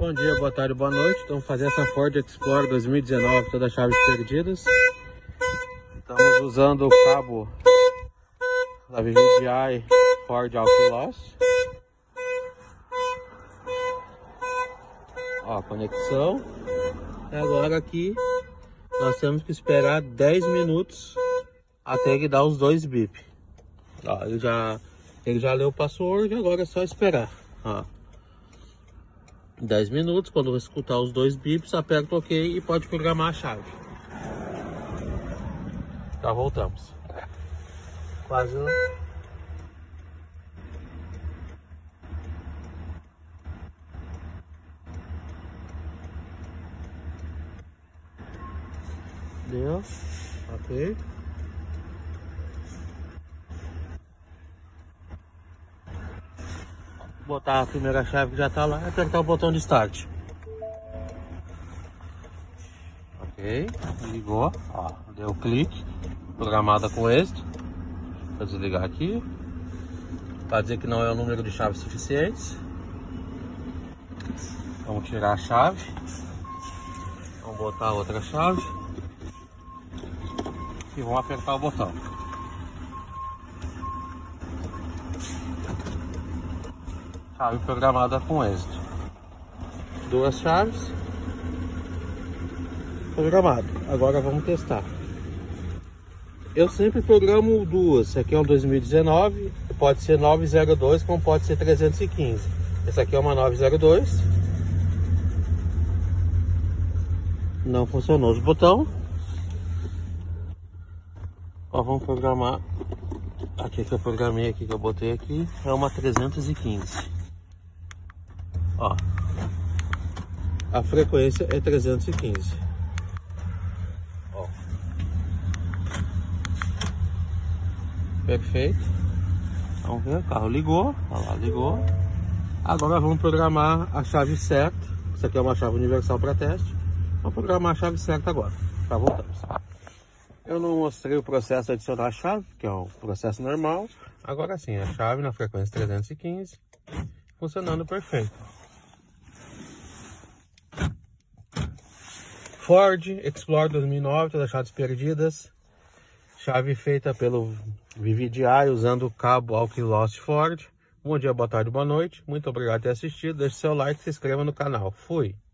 Bom dia, boa tarde, boa noite. Estamos fazendo essa Ford Explorer 2019, todas as chaves perdidas. Estamos usando o cabo da VVDI Ford Outlost. Ó, conexão. E agora aqui nós temos que esperar 10 minutos até que dá os dois bip. Ó, ele já leu o password, agora é só esperar. Ó. 10 minutos, quando você escutar os dois bips, aperta o OK e pode programar a chave. Já voltamos. Quase não. Deu. OK. Botar a primeira chave que já está lá e apertar o botão de start. Ok, ligou, ó, deu clique, programada com êxito. Vou desligar aqui, para dizer que não é o número de chaves suficientes. Vamos tirar a chave, vamos botar outra chave e vamos apertar o botão. Chave programada com êxito. Duas chaves. Programado. Agora vamos testar. Eu sempre programo duas. Esse aqui é um 2019. Pode ser 902, como pode ser 315. Esse aqui é uma 902. Não funcionou os botões. Ó, vamos programar. Aqui que eu programei, aqui que eu botei aqui. É uma 315. Ó, a frequência é 315. Ó. Perfeito. Vamos ver, o carro ligou. Olha lá, ligou. Agora vamos programar a chave certa. Isso aqui é uma chave universal para teste. Vamos programar a chave certa agora. Já voltamos. Eu não mostrei o processo de adicionar a chave, que é o processo normal. Agora sim, a chave na frequência 315, funcionando perfeito. Ford Explorer 2009, todas as chaves perdidas. Chave feita pelo VVDI usando o cabo Outlost Ford. Bom dia, boa tarde, boa noite. Muito obrigado por ter assistido. Deixe seu like e se inscreva no canal. Fui!